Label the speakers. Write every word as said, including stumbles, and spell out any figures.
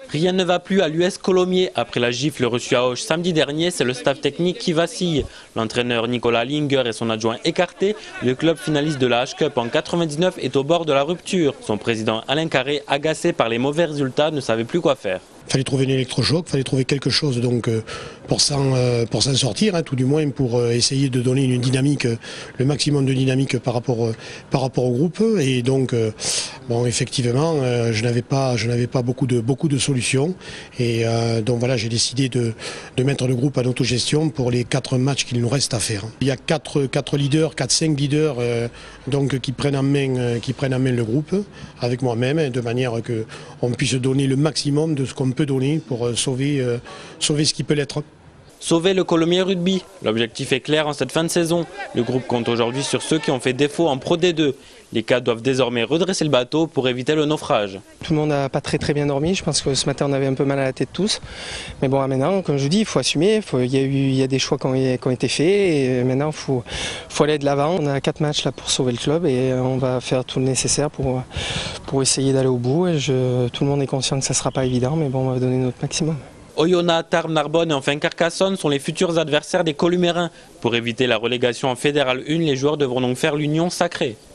Speaker 1: Rien ne va plus à l'U S Colomiers. Après la gifle reçue à Auch samedi dernier, c'est le staff technique qui vacille. L'entraîneur Nicolas Linger et son adjoint écartés, le club finaliste de la H-Cup en quatre-vingt-dix-neuf est au bord de la rupture. Son président Alain Carré, agacé par les mauvais résultats, ne savait plus quoi faire.
Speaker 2: Il fallait trouver un électrochoc, il fallait trouver quelque chose donc, pour s'en euh, pour s'en sortir, hein, tout du moins pour euh, essayer de donner une dynamique, le maximum de dynamique par rapport, euh, par rapport au groupe. Et donc, euh, bon, effectivement, euh, je n'avais pas, je n'avais pas beaucoup de, beaucoup de solutions. Et euh, donc voilà, j'ai décidé de, de mettre le groupe en autogestion pour les quatre matchs qu'il nous reste à faire. Il y a quatre, quatre leaders, quatre, cinq leaders euh, donc, qui, prennent en main, euh, qui prennent en main le groupe avec moi-même, de manière qu'on puisse donner le maximum de ce qu'on peut donner pour sauver, euh, sauver ce qui peut l'être.
Speaker 1: Sauver le Colomiers Rugby. L'objectif est clair en cette fin de saison. Le groupe compte aujourd'hui sur ceux qui ont fait défaut en Pro D deux. Les cadres doivent désormais redresser le bateau pour éviter le naufrage.
Speaker 3: Tout le monde n'a pas très très bien dormi. Je pense que ce matin on avait un peu mal à la tête tous. Mais bon, maintenant, comme je vous dis, il faut assumer. Il y, y a des choix qui ont, qui ont été faits et maintenant il faut, faut aller de l'avant. On a quatre matchs là pour sauver le club et on va faire tout le nécessaire pour, pour essayer d'aller au bout. Et je, tout le monde est conscient que ça ne sera pas évident, mais bon, on va donner notre maximum.
Speaker 1: Oyonnax, Tarbes, Narbonne et enfin Carcassonne sont les futurs adversaires des Columérins. Pour éviter la relégation en Fédéral un, les joueurs devront donc faire l'union sacrée.